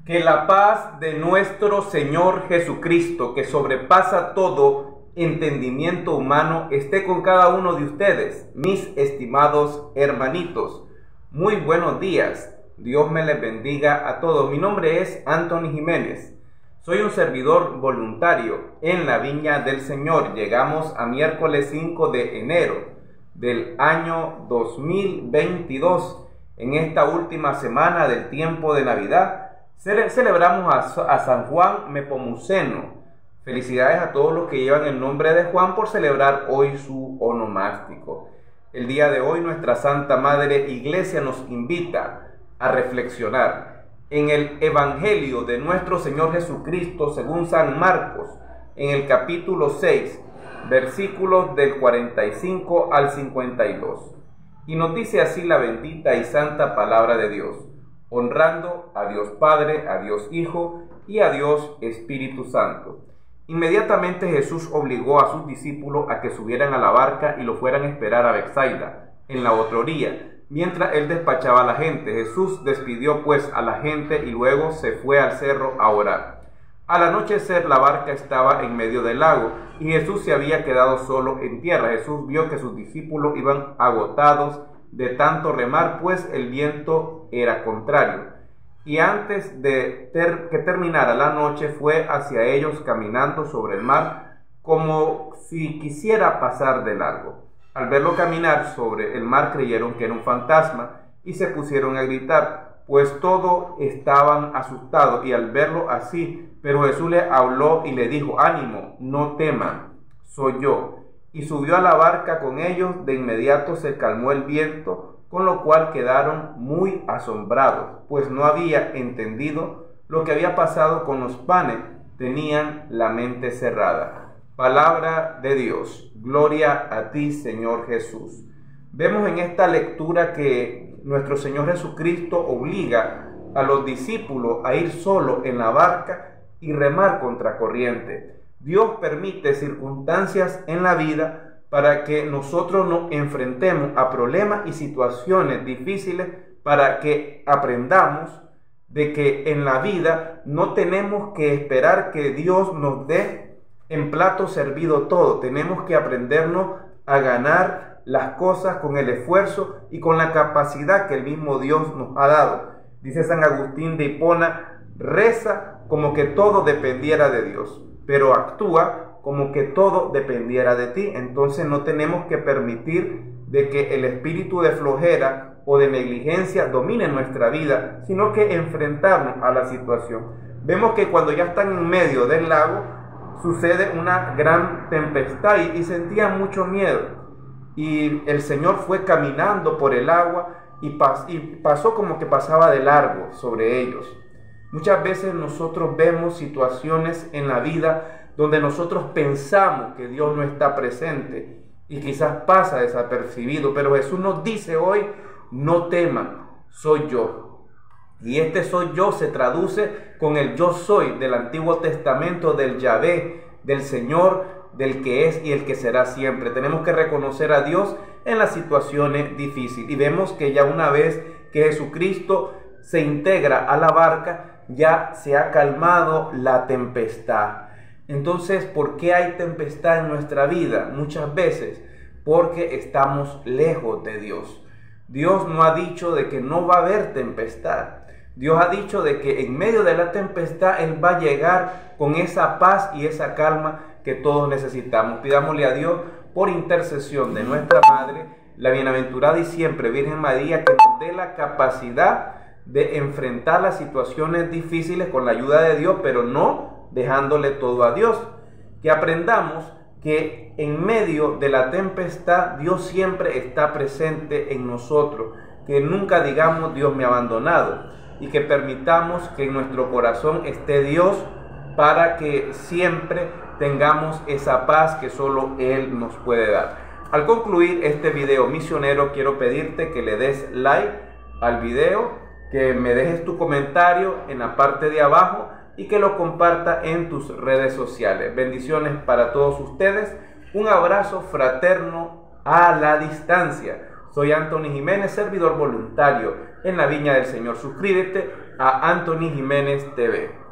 Que la paz de nuestro Señor Jesucristo, que sobrepasa todo entendimiento humano, esté con cada uno de ustedes, mis estimados hermanitos. Muy buenos días. Dios me les bendiga a todos. Mi nombre es Anthony Jiménez. Soy un servidor voluntario en la Viña del Señor. Llegamos a miércoles 5 de enero del año 2022. En esta última semana del tiempo de Navidad, celebramos a San Juan Nepomuceno. Felicidades a todos los que llevan el nombre de Juan por celebrar hoy su onomástico. El día de hoy nuestra Santa Madre Iglesia nos invita a reflexionar en el Evangelio de nuestro Señor Jesucristo según San Marcos, en el capítulo 6, versículos del 45 al 52. Y nos dice así la bendita y santa palabra de Dios, honrando a Dios Padre, a Dios Hijo y a Dios Espíritu Santo. Inmediatamente Jesús obligó a sus discípulos a que subieran a la barca y lo fueran a esperar a Betsaida, en la otra orilla, mientras él despachaba a la gente. Jesús despidió pues a la gente y luego se fue al cerro a orar. Al anochecer la barca estaba en medio del lago y Jesús se había quedado solo en tierra. Jesús vio que sus discípulos iban agotados de tanto remar, pues el viento era contrario. Y antes de que terminara la noche fue hacia ellos caminando sobre el mar, como si quisiera pasar de largo. Al verlo caminar sobre el mar creyeron que era un fantasma y se pusieron a gritar, pues todos estaban asustados y al verlo así. Pero Jesús le habló y le dijo: ánimo, no teman, soy yo. Y subió a la barca con ellos. De inmediato se calmó el viento, con lo cual quedaron muy asombrados, pues no había entendido lo que había pasado con los panes. Tenían la mente cerrada. Palabra de Dios. Gloria a ti, Señor Jesús. Vemos en esta lectura que nuestro Señor Jesucristo obliga a los discípulos a ir solo en la barca y remar contra corriente. Dios permite circunstancias en la vida para que nosotros nos enfrentemos a problemas y situaciones difíciles, para que aprendamos de que en la vida no tenemos que esperar que Dios nos dé en plato servido todo. Tenemos que aprendernos a ganar las cosas con el esfuerzo y con la capacidad que el mismo Dios nos ha dado. Dice San Agustín de Hipona: reza como que todo dependiera de Dios, pero actúa como que todo dependiera de ti. Entonces no tenemos que permitir de que el espíritu de flojera o de negligencia domine nuestra vida, sino que enfrentarnos a la situación. Vemos que cuando ya están en medio del lago, sucede una gran tempestad y sentían mucho miedo. Y el Señor fue caminando por el agua y pasó como que pasaba de largo sobre ellos. Muchas veces nosotros vemos situaciones en la vida donde nosotros pensamos que Dios no está presente y quizás pasa desapercibido, pero Jesús nos dice hoy: no teman, soy yo. Y este soy yo se traduce con el yo soy del Antiguo Testamento, del Yahvé, del Señor, del que es y el que será siempre. Tenemos que reconocer a Dios en las situaciones difíciles. Y vemos que ya una vez que Jesucristo se integra a la barca, ya se ha calmado la tempestad. Entonces, ¿por qué hay tempestad en nuestra vida? Muchas veces porque estamos lejos de Dios. Dios no ha dicho de que no va a haber tempestad. Dios ha dicho de que en medio de la tempestad Él va a llegar con esa paz y esa calma que todos necesitamos. Pidámosle a Dios, por intercesión de nuestra Madre, la bienaventurada y siempre Virgen María, que nos dé la capacidad de enfrentar las situaciones difíciles con la ayuda de Dios, pero no dejándole todo a Dios. Que aprendamos que en medio de la tempestad Dios siempre está presente en nosotros. Que nunca digamos: Dios me ha abandonado. Y que permitamos que en nuestro corazón esté Dios, para que siempre tengamos esa paz que solo Él nos puede dar. Al concluir este video misionero, quiero pedirte que le des like al video, que me dejes tu comentario en la parte de abajo y que lo comparta en tus redes sociales. Bendiciones para todos ustedes. Un abrazo fraterno a la distancia. Soy Anthony Jiménez, servidor voluntario en la Viña del Señor. Suscríbete a Anthony Jiménez TV.